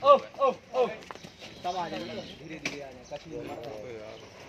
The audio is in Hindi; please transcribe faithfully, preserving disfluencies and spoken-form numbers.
ओ ओ ओ तब आ जाएंगे, धीरे धीरे आ जाए, कश्मीर में